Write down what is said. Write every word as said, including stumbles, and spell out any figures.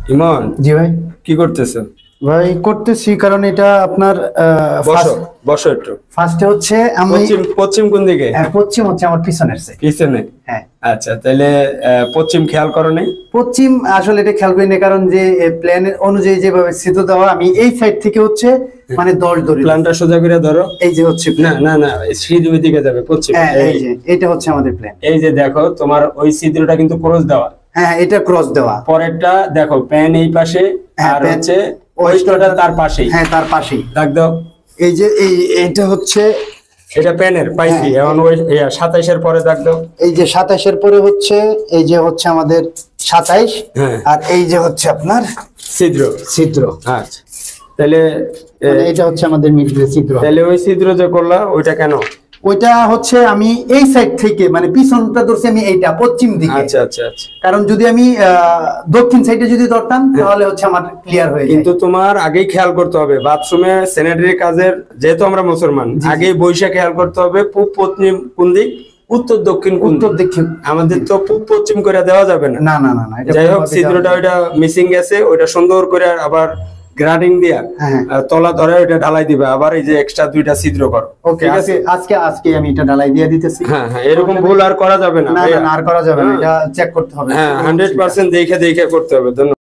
ইমন, জি ভাই। কি করতেছো? ভাই করতেছি কারণ এটা আপনার বসো বসো একটু। ফার্স্টে হচ্ছে আমি পশ্চিম পশ্চিম কোন দিকে? হ্যাঁ, পশ্চিম হচ্ছে আমার পিছনের সাইড। পিছনে? হ্যাঁ। আচ্ছা, তাহলে আহ, পশ্চিম খেয়াল করো নাই? পশ্চিম আসলে এটা খেয়াল করি না, কারণ যে প্ল্যানের অনুযায়ী যেভাবে স্থিত দেওয়া, আমি এই সাইড থেকে হচ্ছে মানে দশ ধরে প্ল্যানটা সোজা করে ধরো। এই যে হচ্ছে না না না, সিঁড়ি ওই দিকে যাবে পশ্চিম। হ্যাঁ, এই যে এটা হচ্ছে আমাদের প্ল্যান। এই যে দেখো, তোমার ওই ছিদ্রটা কিন্তু ক্রস দেওয়া। হ্যাঁ, এটা ক্রস দেওয়া। পরেরটা দেখো, প্যান এই পাশে আর হচ্ছে ওয়েস্টারটা তার পাশেই। হ্যাঁ, তার পাশেই দাগ দাও। এই যে এই এটা হচ্ছে এটা প্যানের পাইছি। এখন ওই সাতাইশ এর পরে দাগ দাও। এই যে সাতাইশ এর পরে হচ্ছে এই যে হচ্ছে আমাদের সাতাইশ। হ্যাঁ, আর এই যে হচ্ছে আপনার ছিদ্র। ছিদ্র। আচ্ছা, তাহলে এটা হচ্ছে আমাদের মিডল ছিদ্র। তাহলে ওই ছিদ্র যে করলা ওইটা কেন? ওইটা হচ্ছে আমি এই সাইড থেকে মানে পিছনটা ধরছি আমি এইটা পশ্চিম দিকে। আচ্ছা আচ্ছা আচ্ছা। কারণ যদি আমি দক্ষিণ সাইডে যদি ধরতাম তাহলে হচ্ছে আমার ক্লিয়ার হয়ে যায়। কিন্তু তোমার আগেই খেয়াল করতে হবে বাথরুমে স্যানিটারি কাজের, যেহেতু আমরা মুসলমান, আগেই বৈশা খেয়াল করতে হবে পূব পশ্চিম কোন দিক, উত্তর দক্ষিণ কোন উত্তর দক্ষিণ। আমাদের তো পূব পশ্চিম করে দেওয়া যাবে না। না না না না, যাই হোক, ছিদ্রটা ওইটা মিসিং গেছে, ওইটা সুন্দর করে আবার গ্রাডিং দিয়া তলা ধরে ওইটা ঢালাই দিবে, আবার এই যে এক্সট্রা দুইটা ছিদ্র করো। ওকে, আজকে আজকে আজকে আমি এটা ঢালাই দিয়ে দিতেছি। হ্যাঁ হ্যাঁ, এরকম ভুল আর করা যাবে না। না না, আর করা যাবে না, এটা চেক করতে হবে। হ্যাঁ, হান্ড্রেড পার্সেন্ট দেখে দেখে করতে হবে। ধন্যবাদ।